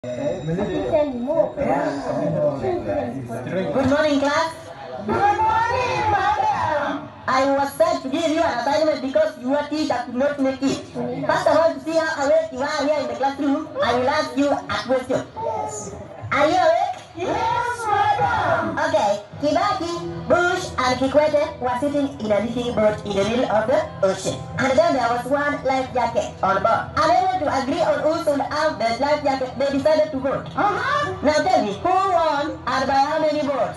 Good morning, class. Good morning, madam. I was sent to give you an assignment because your teacher could not make it. First of all, to see how awake you are here in the classroom, I will ask you a question. Are you awake? Yes, madam. Okay. Kibaki, Bush, and Kikwete were sitting in a leaky boat in the middle of the ocean. And then there was one life jacket on board. Unable to agree on who should have the life jacket, they decided to vote. Now tell me, who won and by how many votes?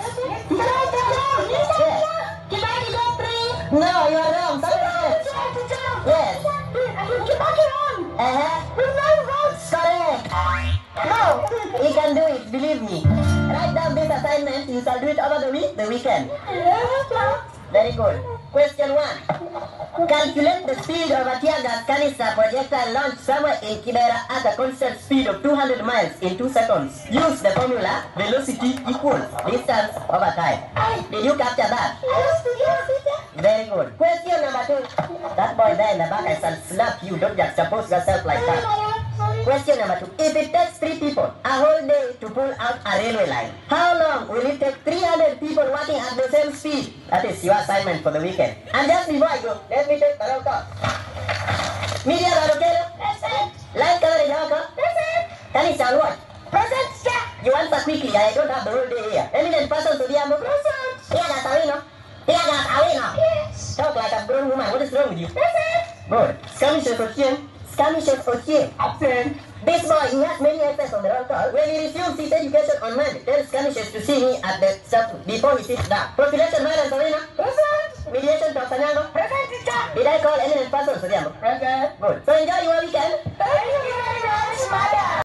Yes. Kibaki got 3. No, you are wrong. Correct. Yes. Kibaki won. With 9 votes. Correct. No. You can do it, believe me. Write down this assignment. You shall do it over the weekend. Very good. Question 1. Calculate the speed of a tear gas canister projectile launched somewhere in Kibera at a constant speed of 200 miles in 2 seconds. Use the formula velocity equals distance over time. Did you capture that? Very good. Question number 2. That boy there in the back, I shall slap you. Don't just suppose yourself like that. Question number 2. If it takes 3 people a whole day to pull out a railway line, how long will it take 300 people working at the same speed? That is your assignment for the weekend. And just before I go, let me take the roll call. Media Barokero? Present. Line coverage Hawker? Present. Kanisha what? Present, sir. You answer quickly, I don't have the whole day here. Eminent person to the ambo? Present. Tiagas Awino? Tiagas Awino? Yes. Talk like a grown woman. What is wrong with you? Present. Good. Skirmishes Ochien? Skirmishes Ochien? Absent. This boy, he has many exes on the roll call. When he resumes his education on Monday, tell Skirmishes to see me at the shop before he sits down. Population violence arena? Present. Mediation talk Sanyango? Present, teacher. Did I call eminent person to the ambo? Present. Good. So enjoy your weekend. Thank you very much, madam.